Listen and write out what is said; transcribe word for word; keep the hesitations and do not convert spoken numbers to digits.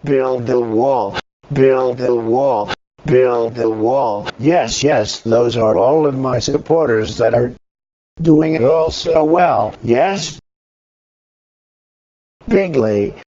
build the wall, build the wall, build the wall. Yes, yes, those are all of my supporters that are doing it all so well. Yes? Bigly.